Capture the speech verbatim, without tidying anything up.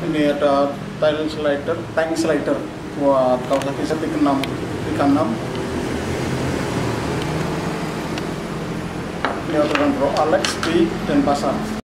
Ini ada tile slider, tank slider buat Kawasaki Z tiga enam tiga enam. Ini orderan Bro Alex di Denpasar.